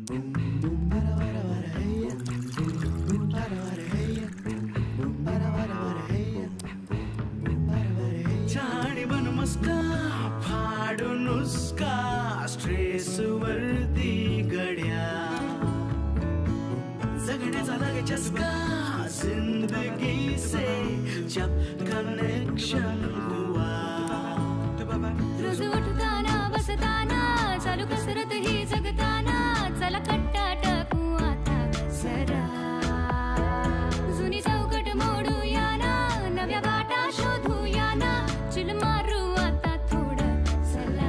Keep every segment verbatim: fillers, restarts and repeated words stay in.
छाणी बन मस्का फाडून उसका स्ट्रेस वरती गड्या जगण्याचा लागे चस्का जिंदगी से जब कनेक्शन हुआ रोज उठताना बसताना चालू कसरत ही जगताना चला कट्टा टाकू आता जरा जुनी चौकट मोडूया ना नव्या वाटा शोधूया ना चिल मारू आता थोडं चला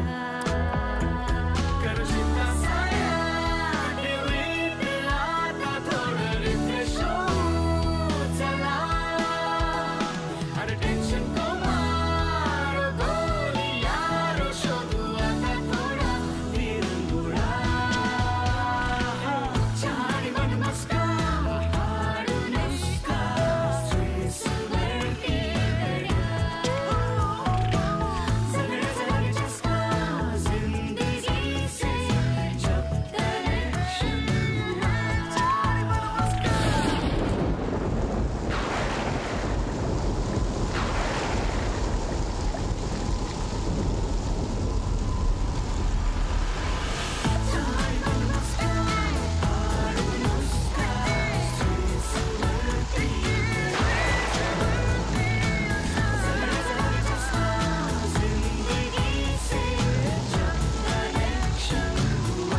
करशील साया डिलीट आता थोडं रिफ्रेश चला अरे टेन्शन को मार गोली यारो शोधू आता थोडा विरंगुळा छाणी बन मस्का फाडून उसका स्ट्रेस वरती गड्या जगण्याचा लागे चस्का जिंदगी से जब कनेक्शन हुआ छाणी बन मस्का छाणी बन मस्का फाडून उसका स्ट्रेस वरती जगण्याचा लागे चस्का जिंदगी से जब कनेक्शन हुआ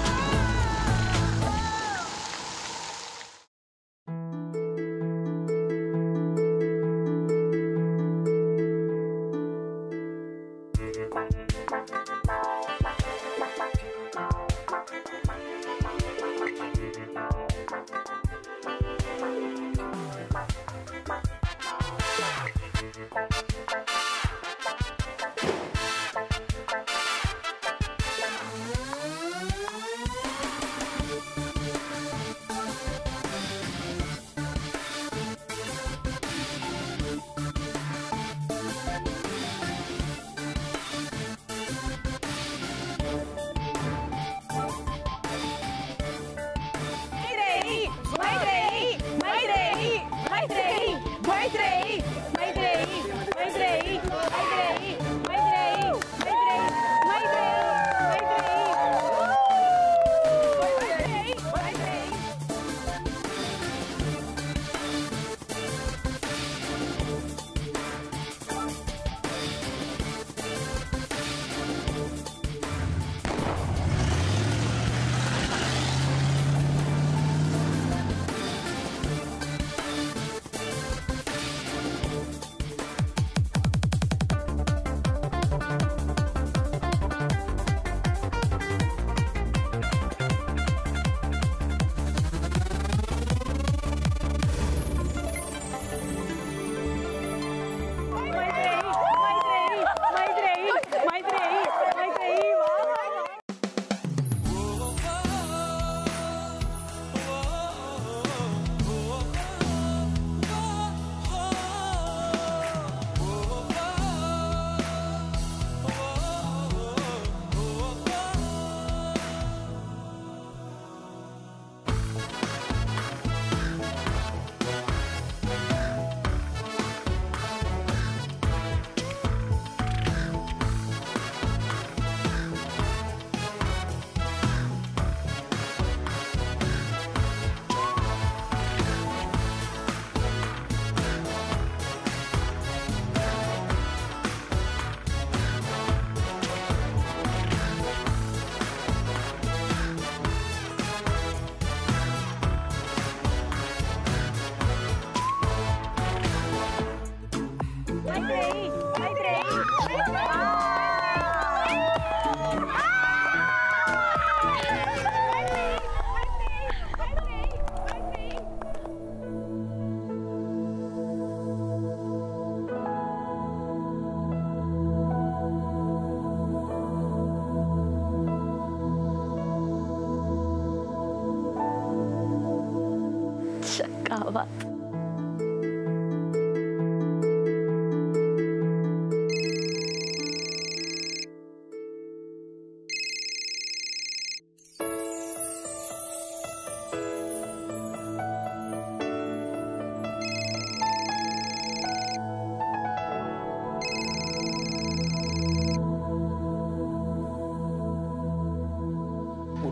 गावात.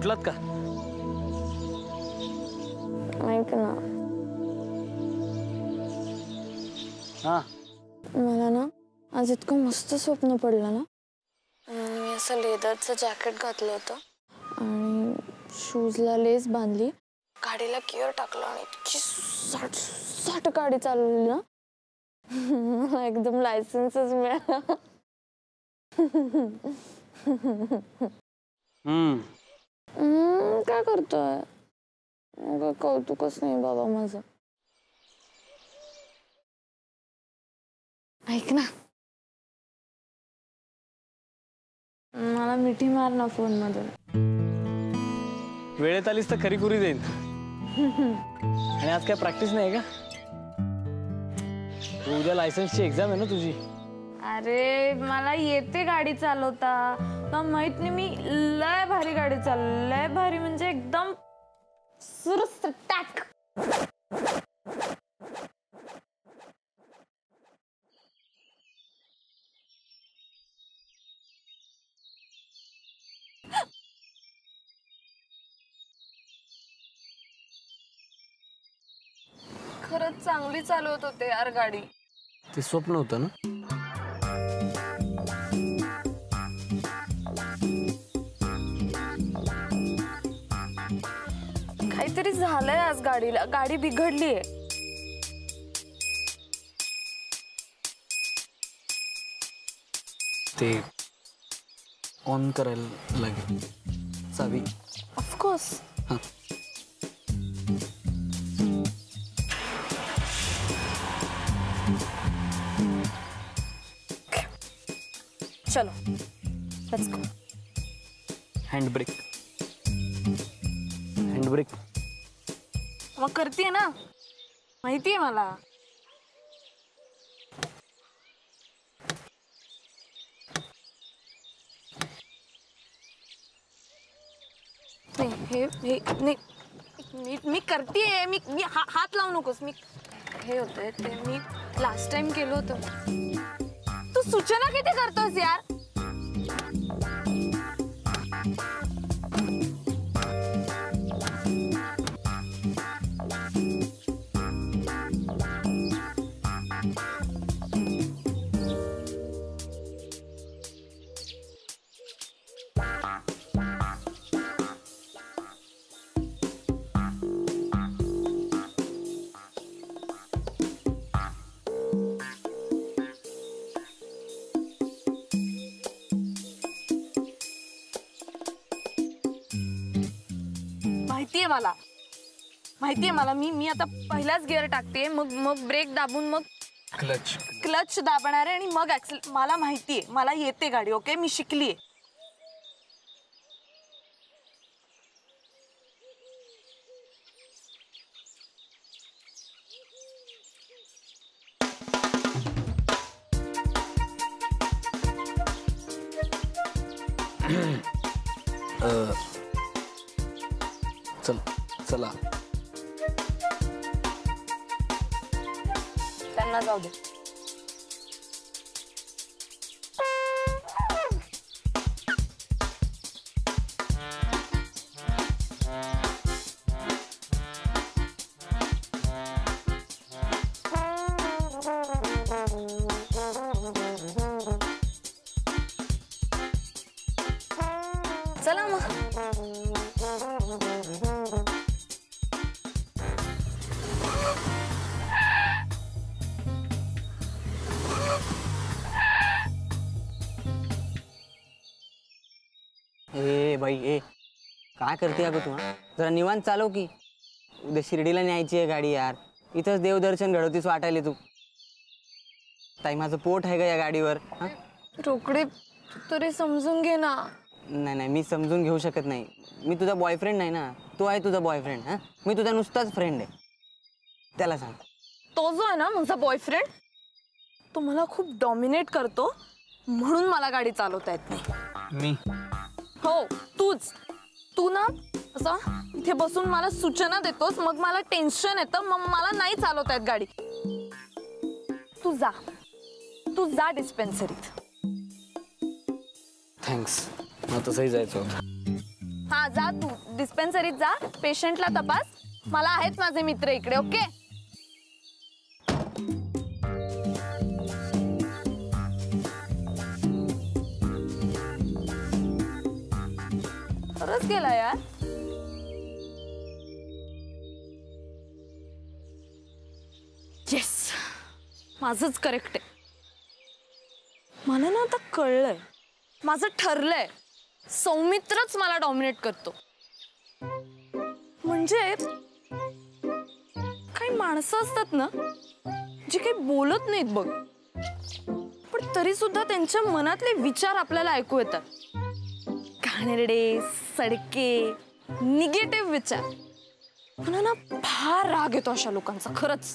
उठलात का? ऐक ना, हा मला ना आज इतकं मस्त स्वप्न पडलं ना. मी असं लेदरचं जॅकेट घातलं होतं आणि शूजला लेस बांधली, गाडीला गिअर टाकलं आणि इतकी साठ साठ गाडी चालवली ना, मला एकदम लायसन्सच मिळाला. हम्म हम्म, काय करतोय? मग कौतुकच नाही बाबा माझं. ऐक ना, मला मिठी मार ना फोन मधून. वेळेत आलीस तर खरी खुरी जाईल. आणि आज काय प्रॅक्टिस नाही का? उद्या लायसन्सची एक्झाम आहे ना तुझी. अरे मला येते गाडी चालवता, पण माहित नाही मी लय भारी गाडी चालव, लय भारी म्हणजे एकदम सुरस्त टॅक. खरंच चांगली चालवत होते यार गाडी. ते स्वप्न होतं ना. काहीतरी झालंय आज गाडीला, गाडी बिघडलीये. ते ऑन करायला लागेल चावी. ऑफकोर्स. हां चलो let's go. Hand brake hand brake मग करतीये ना, माहितीये मला. नाही हे हे नाही, मी मी करतीये. मी मी हा, हात लावू नकोस. मी हे होतंय ते मी लास्ट टाइम केलं होतं. तू सूचना किती करतोस यार. माहितीये मला, माहितीये मला. मी मी आता पहिलाच गिअर टाकते, मग मग ब्रेक दाबून मग क्लच क्लच दाबणार आहे आणि मग ऍक्सेल. मला माहितीये, मला येते गाडी. ओके, मी शिकलीये. चल चला. त्यांना जाऊ दे. चला मग. ए बाई ए काय करते अगं तू? हा जरा निवांत चालव की. उद्या शिर्डीला न्यायची आहे गाडी यार. इथंच देवदर्शन घडवतीस वाटायले तू. ताई माझं पोट आहे का या गाडीवर? हा रोकडे तरी समजून घे ना. नाही नाही मी समजून घेऊ शकत नाही. मी तुझा बॉयफ्रेंड नाही ना. तू आहे तुझा बॉयफ्रेंड. हां मी तुझा नुसताच फ्रेंड आहे. त्याला सांग. तो जो आहे ना माझा बॉयफ्रेंड, तो मला खूप डॉमिनेट करतो, म्हणून मला गाडी चालवता येत नाही. मी हो तूच. तू ना असं इथे बसून मला सूचना देतोस, मग मला टेन्शन येतं, मग मला नाही चालवता येत गाडी. तू जा, तू जा डिस्पेन्सरीत. थँक्स. मग तसंही जायचं होतं. हा जा तू डिस्पेन्सरीत जा, पेशंटला तपास. मला आहेत माझे मित्र इकडे. ओके खरंच गेला यार. येस माझंच करेक्ट आहे. मला ना आता कळलंय, माझं ठरलंय, सौमित्रच मला डॉमिनेट करतो. म्हणजे काही माणसं असतात ना जी काही बोलत नाहीत बघ, पण तरी सुद्धा त्यांच्या मनातले विचार आपल्याला ऐकू येतात. घाणेरडे, सडके, निगेटिव्ह विचार. मला ना फार राग येतो अशा लोकांचा खरंच.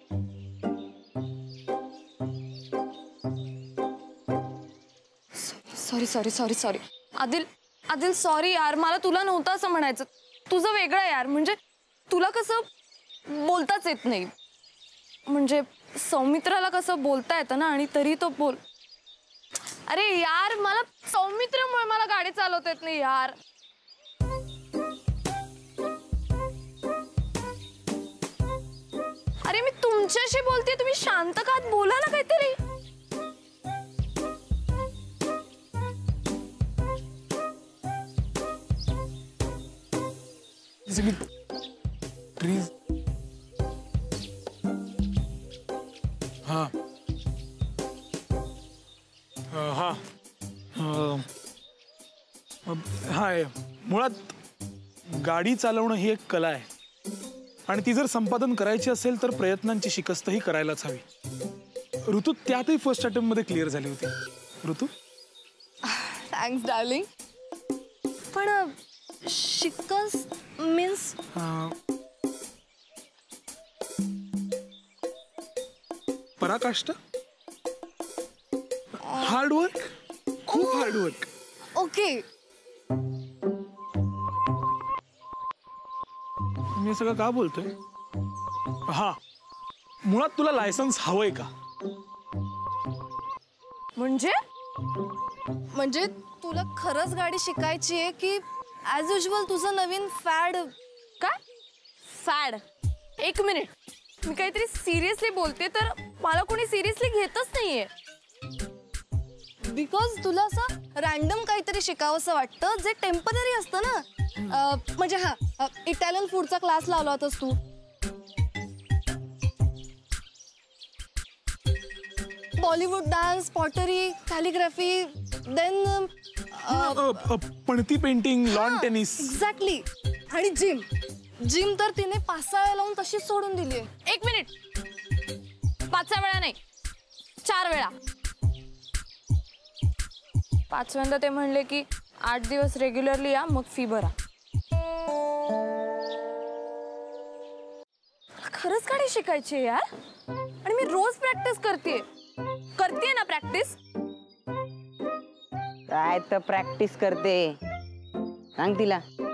Sorry sorry sorry sorry Adil Adil sorry यार, मला तुला नव्हतं असं म्हणायचं. तुझं वेगळं यार, म्हणजे तुला कसं बोलताच येत नाही. म्हणजे सौमित्राला कसं बोलता येतं ना, आणि तरी तो बोल. अरे यार मला सौमित्रमुळे मला गाडी चालवता येत नाही यार. अरे मी तुमच्याशी बोलते, तुम्ही शांत का आहात? बोला ना काहीतरी. ट्रीज हा हा हाय. मुळात गाडी चालवणं ही एक कला आहे, आणि ती जर संपादन करायची असेल तर प्रयत्नांची शिकस्तही करायलाच हवी. ऋतू त्यातही फर्स्ट अटेम्प्ट मध्ये क्लिअर झाली होती. ऋतू थँक्स डार्लिंग. पण शिकस्त मीन्स पराकाष्ठा, हार्डवर्क, खूप हार्डवर्क. ओके मी सगळं का बोलतोय? हा, मुळात तुला लायसन्स हवंय का? म्हणजे म्हणजे तुला खरंच गाडी शिकायची आहे की ॲज युजल तुझं नवीन फॅड? काय फॅड? एक मिनिट, मी काहीतरी सिरियसली बोलते तर मला कोणी सिरियसली घेतच नाहीये. बिकॉज तुला असं रॅन्डम काहीतरी शिकावंसं वाटतं जे टेम्पररी असतं ना. अं, म्हणजे हा इटालियन फूडचा क्लास लावला होतास तू. Bollywood dance, pottery, calligraphy, then पणती पेंटिंग, लॉन टेनिस. एक्झॅक्टली. आणि जिम जिम तर तिने पाच सहा वेळा लावून तशीच सोडून दिली आहे. एक मिनिट, पाच सहा वेळा नाही, चार वेळा. पाचव्यांदा ते म्हणले की आठ दिवस रेग्युलरली या, मग फी भरा. खरंच गाडी शिकायची आहे यार, आणि मी रोज प्रॅक्टिस करते करते ना प्रॅक्टिस. काय तर प्रॅक्टिस करते, सांग तिला.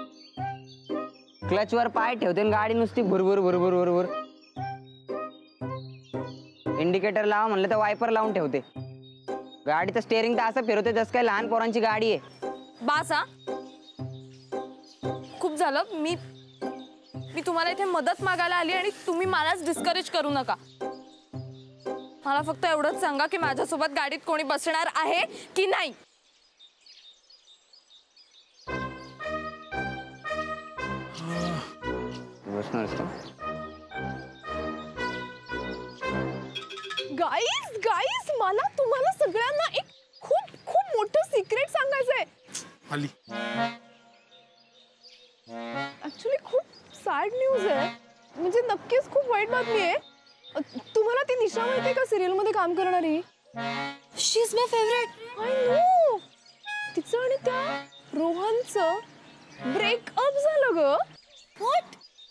क्लचवर पाय ठेवते आणि गाडी नुसती भुरभुर भुरभुर भुरभुर. इंडिकेटर लावा म्हणलं तर वायपर लावून ठेवते. गाडीचं स्टेअरिंग तर असं फिरवते जसं काय लहान पोरांची गाडी आहे. बास हा, खूप झालं. मी मी तुम्हाला इथे मदत मागायला आली आणि तुम्ही मलाच डिस्करेज करू नका. मला फक्त एवढंच सांगा की माझ्यासोबत गाडीत कोणी बसणार आहे की नाही. गाईज गाईज मला तुम्हाला सगळ्यांना एक खूप खूप मोठं सिक्रेट सांगायचंय. आली ऍक्च्युली खूप सॅड न्यूज आहे. म्हणजे नक्कीच खूप वाईट बातमी आहे. तुम्हाला ती निशा माहिती आहे का, सिरियल मध्ये काम करणारी? She is my favourite. I know. तिचं आणि त्या रोहनचं ब्रेकअप झालं ग. व्हॉट?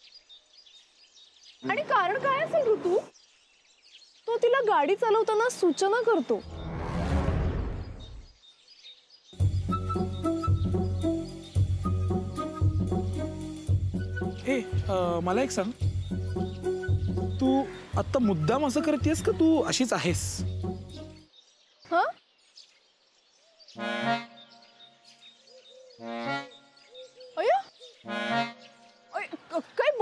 आणि कारण काय असेल ऋतू? तो तिला गाडी चालवताना सूचना करतो. ए मला एक सांग, तू आता मुद्दाम असं करतेस का तू अशीच आहेस? अय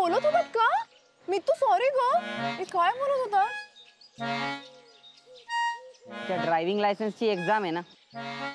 बोलत होतात का? मी तू सॉरी ग. मी काय बोलत होता? त्या ड्रायव्हिंग लायसन्सची एक्झाम आहे ना,